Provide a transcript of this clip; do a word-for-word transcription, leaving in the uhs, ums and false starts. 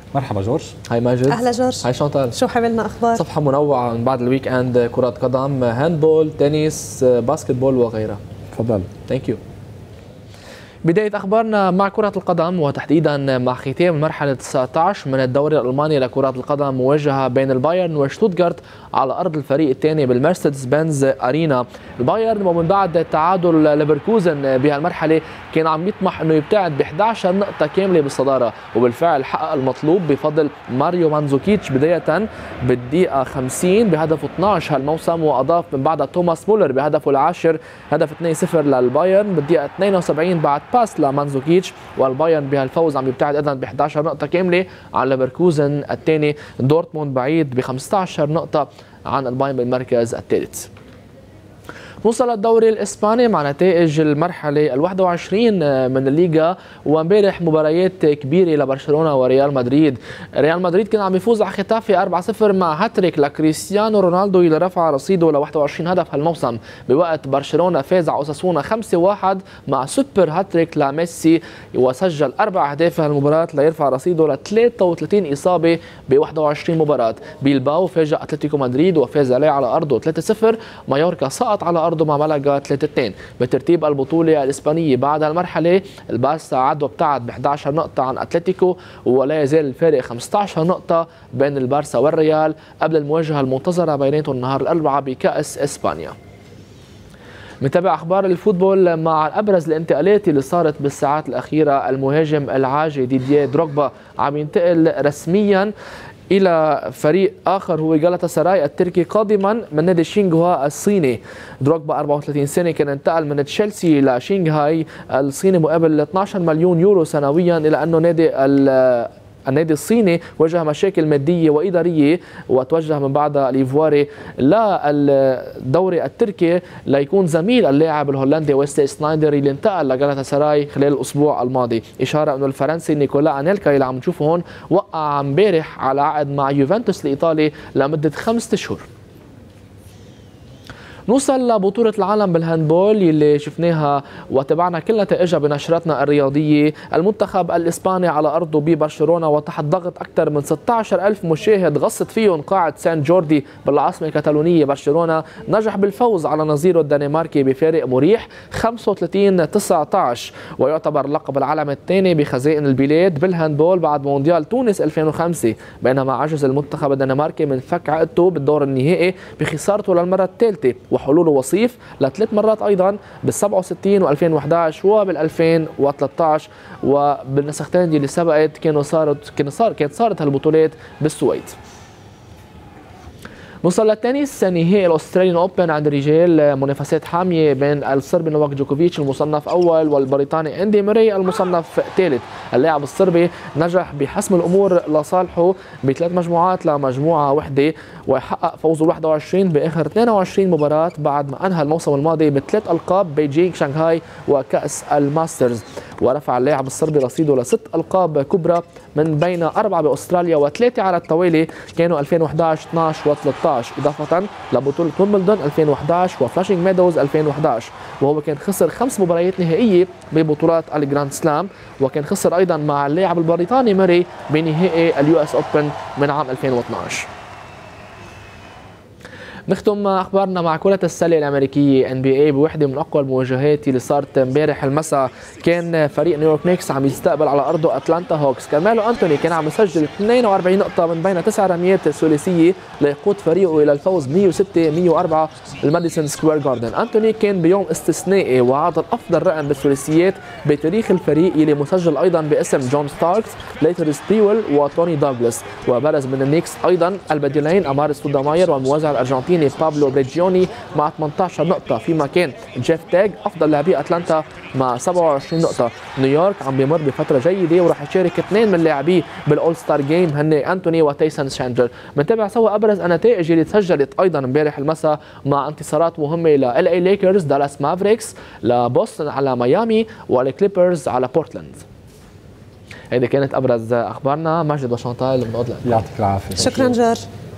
مرحبا جورج. هاي ماجد. اهلا جورج. هاي شانتال. شو حملنا اخبار؟ صفحه منوعه من بعد الويك اند، كره قدم، هاندبول، تنس، باسكتبول وغيرها. تفضل. ثانك يو. بداية أخبارنا مع كرة القدم، وتحديدا مع ختام المرحلة تسعة عشر من الدوري الألماني لكرة القدم، مواجهة بين البايرن وشتوتغارت على أرض الفريق الثاني بالمرسيدس بنز أرينا. البايرن ومن بعد تعادل ليفركوزن بهالمرحلة كان عم يطمح أنه يبتعد ب إحدى عشرة نقطة كاملة بالصدارة، وبالفعل حقق المطلوب بفضل ماريو مانزوكيتش بداية بالدقيقة خمسين بهدف اثني عشر هالموسم، وأضاف من بعدها توماس مولر بهدفه العاشر هدف اثنين صفر للبايرن بالدقيقة اثنين وسبعين بعد باس لمانزوكيتش، والبايرن بهالفوز عم يبتعد ايضا ب إحدى عشرة نقطه كامله عن ليفركوزن الثاني. دورتموند بعيد ب خمسة عشر نقطه عن البايرن بالمركز الثالث. نوصل للدوري الاسباني مع نتائج المرحله الواحد وعشرين من الليغا، وامبارح مباريات كبيره لبرشلونه وريال مدريد. ريال مدريد كان عم يفوز على ختافي أربعة صفر مع هاتريك لكريستيانو رونالدو اللي رفع رصيده ل واحد وعشرين هدف هالموسم، بوقت برشلونه فاز على اوساسونا خمسة واحد مع سوبر هاتريك لميسي، وسجل اربع اهداف هالمباراه ليرفع رصيده ل ثلاثة وثلاثين اصابه ب واحد وعشرين مباراه. بيلباو فاجأ اتلتيكو مدريد وفاز عليه على ارضه ثلاثة صفر. مايوركا سقط على ارضه مع مالاغا ثلاثة اثنين. بترتيب البطوله الاسبانيه بعد المرحله، البارسا عاد وابتعد ب إحدى عشرة نقطه عن اتلتيكو، ولا يزال الفارق خمسة عشر نقطه بين البارسا والريال قبل المواجهه المنتظره بيناتهم نهار الاربعاء بكاس اسبانيا. متابع اخبار الفوتبول مع ابرز الانتقالات اللي صارت بالساعات الاخيره. المهاجم العاجي ديدييه دروغبا عم ينتقل رسميا الى فريق اخر هو جالاتا سراي التركي قادما من نادي شينغهوا الصيني. دروغبا أربعة وثلاثين سنه كان انتقل من تشيلسي لشينغهاي الصيني مقابل اثني عشر مليون يورو سنويا، الى انه نادي النادي الصيني واجه مشاكل ماديه واداريه وتوجه من بعدها الايفواري للدوري التركي ليكون زميل اللاعب الهولندي ويسلي سنايدر اللي انتقل لجالاتا سراي خلال الاسبوع الماضي. اشاره انه الفرنسي نيكولا انيلكا اللي عم نشوفه هون وقع امبارح على عقد مع يوفنتوس الايطالي لمده خمسة اشهر. نوصل لبطولة العالم بالهاندبول اللي شفناها وتابعنا كل نتائجها بنشراتنا الرياضية. المنتخب الإسباني على أرضه ببرشلونة وتحت ضغط أكثر من ستة عشر ألف مشاهد غصت فيهم قاعة سان جوردي بالعاصمة الكتالونية برشلونة، نجح بالفوز على نظيره الدنماركي بفارق مريح خمسة وثلاثين تسعة عشر، ويعتبر لقب العالم الثاني بخزائن البلاد بالهاندبول بعد مونديال تونس ألفين وخمسة، بينما عجز المنتخب الدنماركي من فك عقدته بالدور النهائي بخسارته للمرة الثالثة وحلوله وصيف لثلاث مرات ايضا بال سبعة وستين وألفين وأحد عشر وبال ألفين وثلاثة عشر، وبالنسختين اللي سبقت كانوا صارت كانت صار كانت صارت هالبطولات بالسويد. نوصل للتنس، نهائي الاستراليان اوبن عند الرجال، منافسات حاميه بين الصربي نوفاك جوكوفيتش المصنف اول والبريطاني اندي موري المصنف ثالث. اللاعب الصربي نجح بحسم الامور لصالحه بثلاث مجموعات لمجموعه وحده، ويحقق فوزه واحد وعشرين باخر اثنين وعشرين مباراه بعد ما انهى الموسم الماضي بثلاث القاب بيجينغ شانغهاي وكاس الماسترز. ورفع اللاعب الصربي رصيده لست القاب كبرى من بين اربعه باستراليا وثلاثه على التوالي كانوا ألفين وأحد عشر اثني عشر وثلاثة عشر، اضافه لبطوله ويمبلدون ألفين وأحد عشر وفلاشينج ميدوز ألفين وأحد عشر، وهو كان خسر خمس مباريات نهائيه ببطولات الجراند سلام، وكان خسر ايضا مع اللاعب البريطاني موري بنهائي اليو اس اوبن من عام ألفين واثني عشر. نختم اخبارنا مع كرة السلة الامريكية إن بي إيه بوحدة من اقوى المواجهات اللي صارت امبارح المساء. كان فريق نيويورك نيكس عم يستقبل على ارضه اتلانتا هوكس. كارميلو أنتوني كان عم يسجل اثنين وأربعين نقطة من بين تسع رميات ثلاثية ليقود فريقه الى الفوز مئة وستة مئة وأربعة الماديسون سكوير جاردن. أنتوني كان بيوم استثنائي وعاطل افضل رقم بالثلاثيات بتاريخ الفريق اللي مسجل ايضا باسم جون ستاركس، ليتر سبريول وتوني دوغلاس. وبرز من النيكس ايضا البديلين امار سوداماير والموزع الارجنتيني بابلو بريجيوني مع ثمانية عشر نقطة، فيما كان جيف تاج افضل لاعبي اتلانتا مع سبعة وعشرين نقطة. نيويورك عم بيمر بفترة جيدة وراح يشارك اثنين من لاعبيه بالاول ستار جيم هن انتوني وتايسون شاندلر. بنتابع سوا ابرز النتائج اللي تسجلت ايضا امبارح المساء مع انتصارات مهمة ل إل إيه ليكرز، دالاس مافريكس، لبوسطن على ميامي، والكليبرز على بورتلاند. هيدي كانت ابرز اخبارنا. ماجد وشانتال من اوضه. يعطيك العافية. شكرا جورج.